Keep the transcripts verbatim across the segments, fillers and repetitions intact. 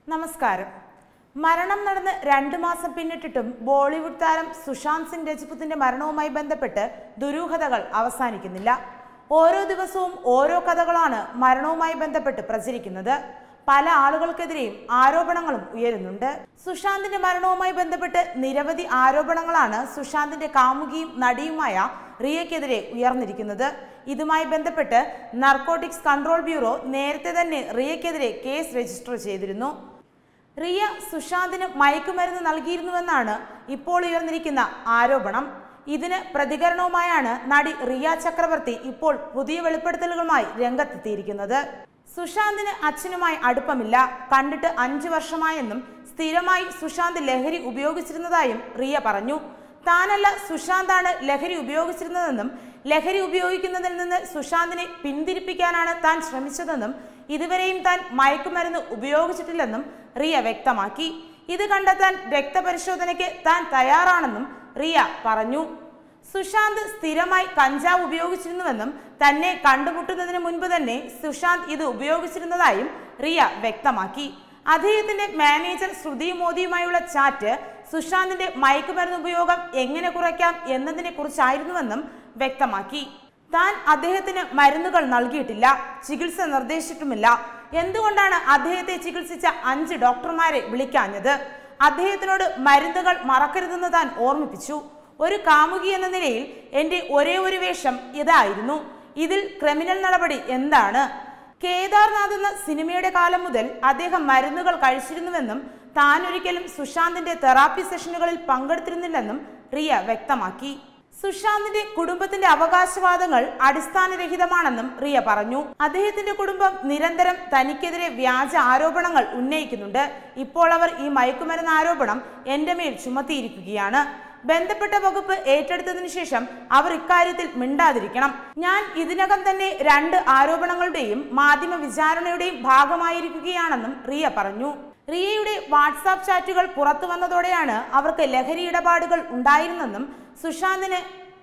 നമസ്കാരം. മരണം നടന്ന് രണ്ടു മാസം പിന്നിട്ടിട്ടും ബോളിവുഡ് താരം സുശാന്ത് സിംഗ് രജ്പുത്തിന്റെ മരണവുമായി ബന്ധപ്പെട്ട് ദുരൂഹതകൾ അവസാനിക്കുന്നില്ല. ഓരോ ദിവസവും ഓരോ കഥകളാണ് മരണവുമായി ബന്ധപ്പെട്ട് പ്രചരിക്കുന്നത്. പല ആളുകൾക്കെതിരെയും ആരോപണങ്ങളും ഉയരുന്നുണ്ട്. സുശാന്തിന്റെ മരണവുമായി ബന്ധപ്പെട്ട് നിരവധി ആരോപണങ്ങളാണ് സുശാന്തിന്റെ കാമുകിയും നടിയുമായ റിയയ്ക്കെതിരെ ഉയർന്നിരിക്കുന്നത്. ഇതുമായി ബന്ധപ്പെട്ട് നാർക്കോട്ടിക്സ് കൺട്രോൾ ബ്യൂറോ നേരത്തെ തന്നെ റിയയ്ക്കെതിരെ കേസ് രജിസ്റ്റർ ചെയ്തിരുന്നു. റിയ സുശാന്തിന് മയക്കുമരുന്ന് നൽകിയിരുന്നുവെന്നാണ് ഇപ്പോൾ ഉയർന്നിരിക്കുന്ന ആരോപണം. ഇതിന് പ്രതികരണവുമായാണ് നടി റിയ ചക്രവർത്തി ഇപ്പോൾ പുതിയ വെളിപ്പെടുത്തലുകളുമായി രംഗത്തെത്തിയിരിക്കുന്നത്. സുശാന്തിന് അച്ഛനുമായി അടുപ്പമില്ല, കണ്ടിട്ട് അഞ്ചു വർഷമായെന്നും സ്ഥിരമായി സുശാന്ത് ലഹരി ഉപയോഗിച്ചിരുന്നതായും റിയ പറഞ്ഞു. താനല്ല സുശാന്താണ് ലഹരി ഉപയോഗിച്ചിരുന്നതെന്നും ലഹരി ഉപയോഗിക്കുന്നതിൽ നിന്ന് സുശാന്തിനെ പിന്തിരിപ്പിക്കാനാണ് താൻ ശ്രമിച്ചതെന്നും ഇതുവരെയും താൻ മയക്കുമരുന്ന് ഉപയോഗിച്ചിട്ടില്ലെന്നും റിയ വ്യക്തമാക്കി. ഇത് കണ്ടെത്താൻ രക്തപരിശോധനയ്ക്ക് താൻ തയ്യാറാണെന്നും റിയ പറഞ്ഞു. സുശാന്ത് സ്ഥിരമായി കഞ്ചാവ് ഉപയോഗിച്ചിരുന്നുവെന്നും തന്നെ കണ്ടുമുട്ടുന്നതിന് മുൻപ് തന്നെ സുശാന്ത് ഇത് ഉപയോഗിച്ചിരുന്നതായും റിയ വ്യക്തമാക്കി. അദ്ദേഹത്തിന്റെ മാനേജർ ശ്രുതി മോദിയുമായുള്ള ചാറ്റ് സുശാന്തിന്റെ മയക്കുമരുന്ന് ഉപയോഗം എങ്ങനെ കുറയ്ക്കാം എന്നതിനെ കുറിച്ചായിരുന്നുവെന്നും വ്യക്തമാക്കി. താൻ അദ്ദേഹത്തിന് മരുന്നുകൾ നൽകിയിട്ടില്ല, ചികിത്സ നിർദ്ദേശിച്ചിട്ടുമില്ല. എന്തുകൊണ്ടാണ് അദ്ദേഹത്തെ ചികിത്സിച്ച അഞ്ച് ഡോക്ടർമാരെ വിളിക്കാഞ്ഞത്? അദ്ദേഹത്തിനോട് മരുന്നുകൾ മറക്കരുതെന്ന് താൻ ഓർമ്മിപ്പിച്ചു. ഒരു കാമുകി എന്ന നിലയിൽ എന്റെ ഒരേ ഒരു വേഷം ഇതായിരുന്നു. ഇതിൽ ക്രിമിനൽ നടപടി എന്താണ്? കേദാർനാഥ് എന്ന സിനിമയുടെ കാലം മുതൽ അദ്ദേഹം മരുന്നുകൾ കഴിച്ചിരുന്നുവെന്നും താൻ ഒരിക്കലും സുശാന്തിന്റെ തെറാപ്പി സെഷനുകളിൽ പങ്കെടുത്തിരുന്നില്ലെന്നും റിയ വ്യക്തമാക്കി. സുശാന്തിന്റെ കുടുംബത്തിന്റെ അവകാശവാദങ്ങൾ അടിസ്ഥാനരഹിതമാണെന്നും റിയ പറഞ്ഞു. അദ്ദേഹത്തിന്റെ കുടുംബം നിരന്തരം തനിക്കെതിരെ വ്യാജ ആരോപണങ്ങൾ ഉന്നയിക്കുന്നുണ്ട്. ഇപ്പോൾ അവർ ഈ മയക്കുമരുന്ന് ആരോപണം എന്റെ മേൽ ചുമത്തിയിരിക്കുകയാണ്. ബന്ധപ്പെട്ട വകുപ്പ് ഏറ്റെടുത്തതിനു ശേഷം അവർ ഇക്കാര്യത്തിൽ മിണ്ടാതിരിക്കണം. ഞാൻ ഇതിനകം തന്നെ രണ്ട് ആരോപണങ്ങളുടെയും മാധ്യമ വിചാരണയുടെയും ഭാഗമായിരിക്കുകയാണെന്നും റിയ പറഞ്ഞു. റിയയുടെ വാട്സാപ്പ് ചാറ്റുകൾ പുറത്തു വന്നതോടെയാണ് അവർക്ക് ലഹരി ഇടപാടുകൾ ഉണ്ടായിരുന്നെന്നും സുശാന്തിന്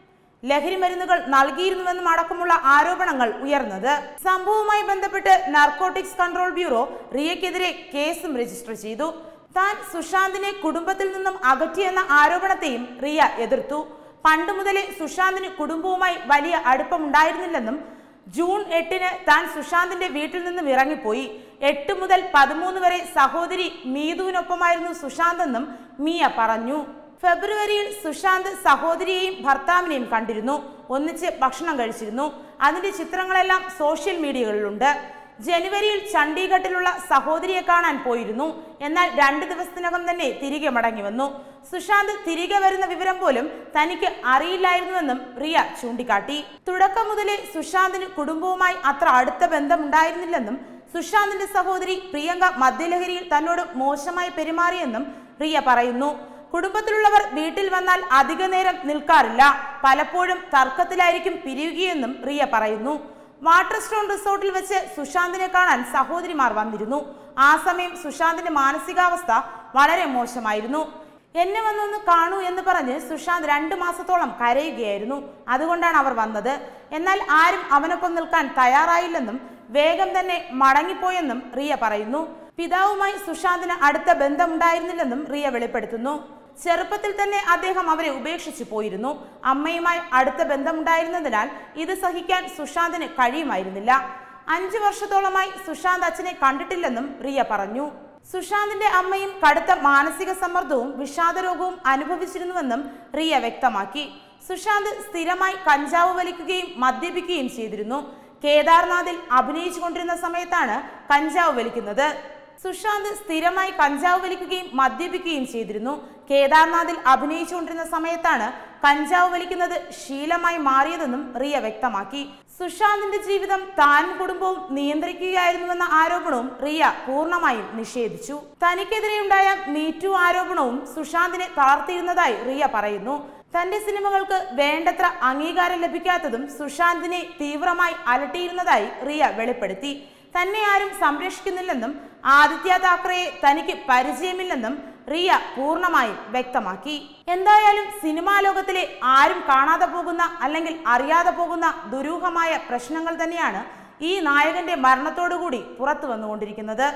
ലഹരി മരുന്നുകൾ നൽകിയിരുന്നുവെന്നും അടക്കമുള്ള ആരോപണങ്ങൾ ഉയർന്നത്. സംഭവവുമായി ബന്ധപ്പെട്ട് നാർക്കോട്ടിക്സ് കൺട്രോൾ ബ്യൂറോ റിയയ്ക്കെതിരെ കേസും രജിസ്റ്റർ ചെയ്തു. താൻ സുശാന്തിനെ കുടുംബത്തിൽ നിന്നും അകറ്റിയെന്ന ആരോപണത്തെയും റിയ എതിർത്തു. പണ്ട് മുതലേ സുശാന്തിന് കുടുംബവുമായി വലിയ അടുപ്പമുണ്ടായിരുന്നില്ലെന്നും ജൂൺ എട്ടിന് താൻ സുശാന്തിന്റെ വീട്ടിൽ നിന്നും ഇറങ്ങിപ്പോയി. എട്ട് മുതൽ പതിമൂന്ന് വരെ സഹോദരി മീതുവിനൊപ്പമായിരുന്നു സുശാന്ത് എന്നും മിയ പറഞ്ഞു. ഫെബ്രുവരിയിൽ സുശാന്ത് സഹോദരിയെയും ഭർത്താവിനെയും കണ്ടിരുന്നു. ഒന്നിച്ച് ഭക്ഷണം കഴിച്ചിരുന്നു. അതിന്റെ ചിത്രങ്ങളെല്ലാം സോഷ്യൽ മീഡിയകളിലുണ്ട്. ജനുവരിയിൽ ചണ്ഡീഗഡിലുള്ള സഹോദരിയെ കാണാൻ പോയിരുന്നു. എന്നാൽ രണ്ടു ദിവസത്തിനകം തന്നെ തിരികെ മടങ്ങി വന്നു. സുശാന്ത് തിരികെ വരുന്ന വിവരം പോലും തനിക്ക് അറിയില്ലായിരുന്നുവെന്നും റിയ ചൂണ്ടിക്കാട്ടി. തുടക്കം മുതലേ സുശാന്തിന് കുടുംബവുമായി അത്ര അടുത്ത ബന്ധമുണ്ടായിരുന്നില്ലെന്നും സുശാന്തിന്റെ സഹോദരി പ്രിയങ്ക മദ്യലഹരിയിൽ തന്നോട് മോശമായി പെരുമാറിയെന്നും റിയ പറയുന്നു. കുടുംബത്തിലുള്ളവർ വീട്ടിൽ വന്നാൽ അധിക നേരം നിൽക്കാറില്ല, പലപ്പോഴും തർക്കത്തിലായിരിക്കും പിരിയുകയെന്നും റിയ പറയുന്നു. വാട്ടർ സ്റ്റോൺ റിസോർട്ടിൽ വെച്ച് സുശാന്തിനെ കാണാൻ സഹോദരിമാർ വന്നിരുന്നു. ആ സമയം സുശാന്തിന്റെ മാനസികാവസ്ഥ വളരെ മോശമായിരുന്നു. എന്നെ വന്നൊന്ന് കാണൂ എന്ന് പറഞ്ഞ് സുശാന്ത് രണ്ടു മാസത്തോളം കരയുകയായിരുന്നു. അതുകൊണ്ടാണ് അവർ വന്നത്. എന്നാൽ ആരും അവനൊപ്പം നിൽക്കാൻ തയ്യാറായില്ലെന്നും വേഗം തന്നെ മടങ്ങിപ്പോയെന്നും റിയ പറയുന്നു. പിതാവുമായി സുശാന്തിന് അടുത്ത ബന്ധമുണ്ടായിരുന്നില്ലെന്നും റിയ വെളിപ്പെടുത്തുന്നു. ചെറുപ്പത്തിൽ തന്നെ അദ്ദേഹം അവരെ ഉപേക്ഷിച്ചു പോയിരുന്നു. അമ്മയുമായി അടുത്ത ബന്ധമുണ്ടായിരുന്നതിനാൽ ഇത് സഹിക്കാൻ സുശാന്തിന് കഴിയുമായിരുന്നില്ല. അഞ്ചു വർഷത്തോളമായി സുശാന്ത് അച്ഛനെ കണ്ടിട്ടില്ലെന്നും റിയ പറഞ്ഞു. സുശാന്തിന്റെ അമ്മയും കടുത്ത മാനസിക സമ്മർദ്ദവും വിഷാദരോഗവും അനുഭവിച്ചിരുന്നുവെന്നും റിയ വ്യക്തമാക്കി. സുശാന്ത് സ്ഥിരമായി കഞ്ചാവ് വലിക്കുകയും മദ്യപിക്കുകയും ചെയ്തിരുന്നു. കേദാർനാഥിൽ അഭിനയിച്ചു കൊണ്ടിരുന്ന സമയത്താണ് കഞ്ചാവ് വലിക്കുന്നത്. സുശാന്ത് സ്ഥിരമായി കഞ്ചാവ് വലിക്കുകയും മദ്യപിക്കുകയും ചെയ്തിരുന്നു. കേദാർനാഥിൽ അഭിനയിച്ചുകൊണ്ടിരുന്ന സമയത്താണ് കഞ്ചാവ് വലിക്കുന്നത് ശീലമായി മാറിയതെന്നും റിയ വ്യക്തമാക്കി. സുശാന്തിന്റെ ജീവിതം താനും കുടുംബവും നിയന്ത്രിക്കുകയായിരുന്നുവെന്ന ആരോപണവും റിയ പൂർണ്ണമായും നിഷേധിച്ചു. തനിക്കെതിരെയുണ്ടായ മീറ്റു ആരോപണവും സുശാന്തിനെ തളർത്തിയിരുന്നതായി റിയ പറയുന്നു. തന്റെ സിനിമകൾക്ക് വേണ്ടത്ര അംഗീകാരം ലഭിക്കാത്തതും സുശാന്തിനെ തീവ്രമായി അലട്ടിയിരുന്നതായി റിയ വെളിപ്പെടുത്തി. തന്നെ ആരും സംരക്ഷിക്കുന്നില്ലെന്നും ആദിത്യ താക്കറയെ തനിക്ക് പരിചയമില്ലെന്നും റിയ പൂർണ്ണമായും വ്യക്തമാക്കി. എന്തായാലും സിനിമാ ലോകത്തിലെ ആരും കാണാതെ പോകുന്ന അല്ലെങ്കിൽ അറിയാതെ പോകുന്ന ദുരൂഹമായ പ്രശ്നങ്ങൾ തന്നെയാണ് ഈ നായകന്റെ മരണത്തോടുകൂടി പുറത്തു വന്നുകൊണ്ടിരിക്കുന്നത്.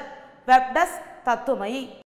Web desk Tatwamayi.